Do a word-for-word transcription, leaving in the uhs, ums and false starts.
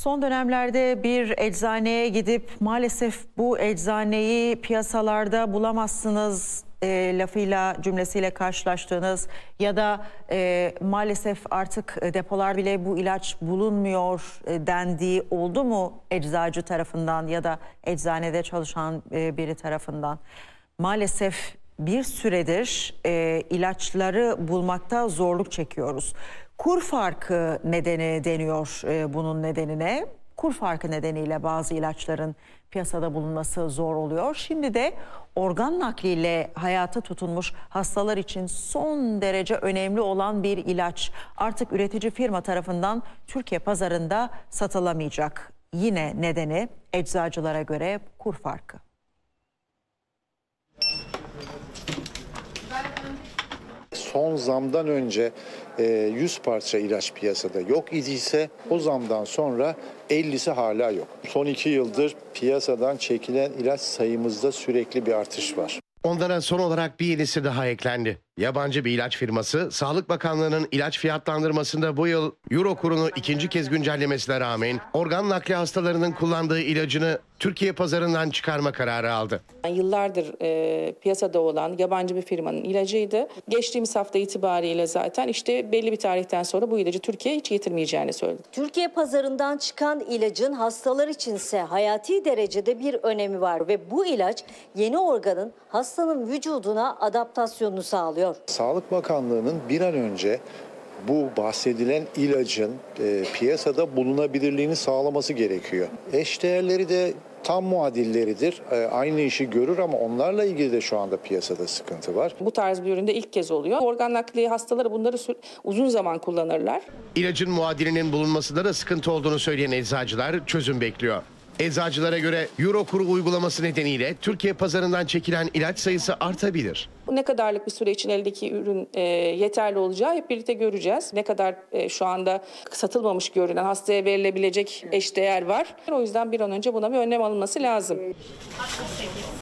Son dönemlerde bir eczaneye gidip maalesef bu eczaneyi piyasalarda bulamazsınız e, lafıyla, cümlesiyle karşılaştığınız ya da e, maalesef artık depolar bile bu ilaç bulunmuyor e, dendiği oldu mu eczacı tarafından ya da eczanede çalışan e, biri tarafından? Maalesef bir süredir e, ilaçları bulmakta zorluk çekiyoruz. Kur farkı nedeni deniyor e, bunun nedenine. Kur farkı nedeniyle bazı ilaçların piyasada bulunması zor oluyor. Şimdi de organ nakliyle hayata tutunmuş hastalar için son derece önemli olan bir ilaç artık üretici firma tarafından Türkiye pazarında satılamayacak. Yine nedeni eczacılara göre kur farkı. Son zamdan önce yüz parça ilaç piyasada yok idiyse o zamdan sonra ellisi hala yok. Son iki yıldır piyasadan çekilen ilaç sayımızda sürekli bir artış var. Onlara son olarak bir yenisi daha eklendi. Yabancı bir ilaç firması, Sağlık Bakanlığı'nın ilaç fiyatlandırmasında bu yıl Euro kurunu ikinci kez güncellemesine rağmen organ nakli hastalarının kullandığı ilacını Türkiye pazarından çıkarma kararı aldı. Yıllardır e, piyasada olan yabancı bir firmanın ilacıydı. Geçtiğimiz hafta itibariyle zaten işte belli bir tarihten sonra bu ilacı Türkiye'ye hiç getirmeyeceğini söyledi. Türkiye pazarından çıkan ilacın hastalar içinse hayati derecede bir önemi var ve bu ilaç yeni organın hastanın vücuduna adaptasyonunu sağlıyor. Sağlık Bakanlığı'nın bir an önce bu bahsedilen ilacın e, piyasada bulunabilirliğini sağlaması gerekiyor. Eşdeğerleri de tam muadilleridir. E, aynı işi görür ama onlarla ilgili de şu anda piyasada sıkıntı var. Bu tarz bir üründe ilk kez oluyor. Organ nakli hastaları bunları uzun zaman kullanırlar. İlacın muadilinin bulunmasında da sıkıntı olduğunu söyleyen eczacılar çözüm bekliyor. Eczacılara göre Euro kuru uygulaması nedeniyle Türkiye pazarından çekilen ilaç sayısı artabilir. Ne kadarlık bir süre için eldeki ürün e, yeterli olacağı hep birlikte göreceğiz. Ne kadar e, şu anda satılmamış görünen hastaya verilebilecek eşdeğer var. O yüzden bir an önce buna bir önlem alınması lazım.